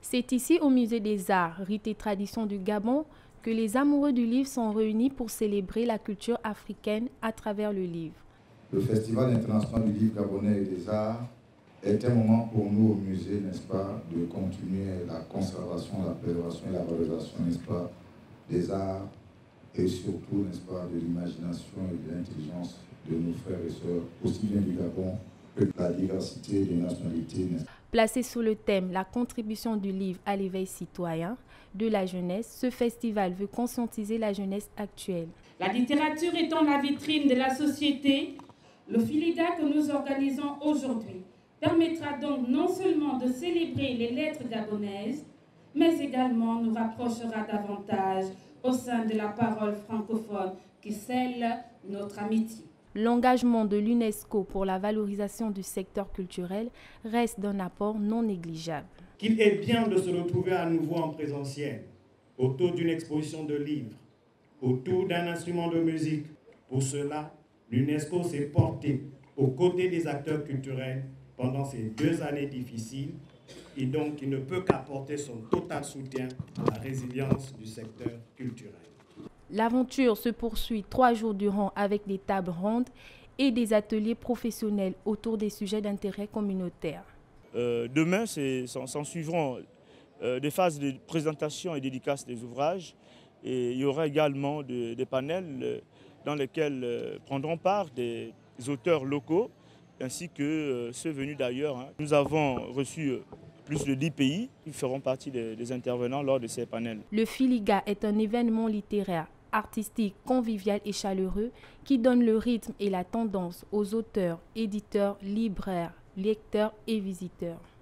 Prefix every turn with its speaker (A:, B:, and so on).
A: C'est ici au Musée des Arts, Rites et Traditions du Gabon, que les amoureux du livre sont réunis pour célébrer la culture africaine à travers le livre.
B: Le Festival international du livre gabonais et des arts est un moment pour nous au musée, n'est-ce pas, de continuer la conservation, la préservation et la valorisation, n'est-ce pas, des arts et surtout, n'est-ce pas, de l'imagination et de l'intelligence de nos frères et sœurs, aussi bien du Gabon que de la diversité des nationalités, n'est-ce pas.
A: Placé sous le thème « La contribution du livre à l'éveil citoyen de la jeunesse », ce festival veut conscientiser la jeunesse actuelle.
C: La littérature étant la vitrine de la société, le Filiga que nous organisons aujourd'hui permettra donc non seulement de célébrer les lettres gabonaises, mais également nous rapprochera davantage au sein de la parole francophone qui scelle notre amitié.
A: L'engagement de l'UNESCO pour la valorisation du secteur culturel reste d'un apport non négligeable.
D: Qu'il est bien de se retrouver à nouveau en présentiel, autour d'une exposition de livres, autour d'un instrument de musique. Pour cela, l'UNESCO s'est portée aux côtés des acteurs culturels pendant ces 2 années difficiles et donc il ne peut qu'apporter son total soutien à la résilience du secteur culturel.
A: L'aventure se poursuit 3 jours durant avec des tables rondes et des ateliers professionnels autour des sujets d'intérêt communautaire.
E: Demain, s'en suivront des phases de présentation et dédicace des ouvrages. Et il y aura également des panels dans lesquels prendront part des auteurs locaux ainsi que ceux venus d'ailleurs. Nous avons reçu plus de 10 pays qui feront partie des intervenants lors de ces panels.
A: Le Filiga est un événement littéraire, artistique, convivial et chaleureux qui donne le rythme et la tendance aux auteurs, éditeurs, libraires, lecteurs et visiteurs.